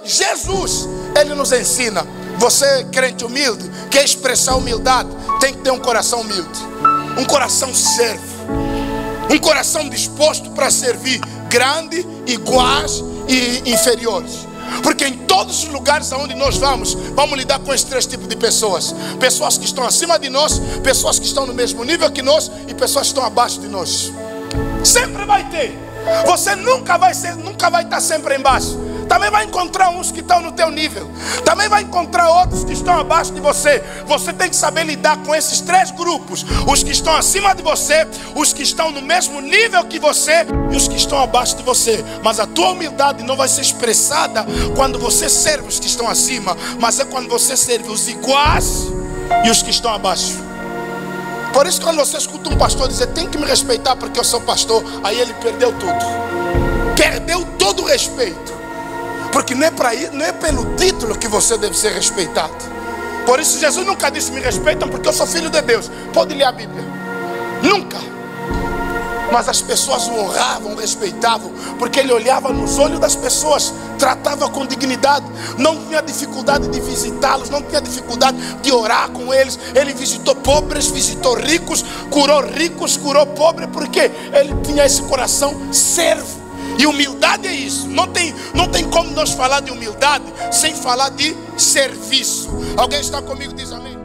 Jesus, ele nos ensina. Você, crente humilde, quer expressar humildade, tem que ter um coração humilde, um coração servo, um coração disposto para servir grande, iguais e inferiores. Porque em todos os lugares aonde nós vamos lidar com esses três tipos de pessoas: pessoas que estão acima de nós, pessoas que estão no mesmo nível que nós e pessoas que estão abaixo de nós. Sempre vai ter. Você nunca vai estar sempre embaixo. Também vai encontrar uns que estão no teu nível. Também vai encontrar outros que estão abaixo de você. Você tem que saber lidar com esses três grupos: os que estão acima de você, os que estão no mesmo nível que você e os que estão abaixo de você. Mas a tua humildade não vai ser expressada quando você serve os que estão acima, mas é quando você serve os iguais e os que estão abaixo. Por isso, quando você escuta um pastor dizer tem que me respeitar porque eu sou pastor, aí ele perdeu tudo. Perdeu todo o respeito. Porque não é pelo título que você deve ser respeitado. Por isso Jesus nunca disse me respeitam porque eu sou filho de Deus. Pode ler a Bíblia. Nunca. Mas as pessoas o honravam, o respeitavam, porque ele olhava nos olhos das pessoas, tratava com dignidade, não tinha dificuldade de visitá-los, não tinha dificuldade de orar com eles. Ele visitou pobres, visitou ricos, curou pobre, porque ele tinha esse coração servo. E humildade é isso. Não tem como nós falar de humildade sem falar de serviço. Alguém está comigo? Diz amém.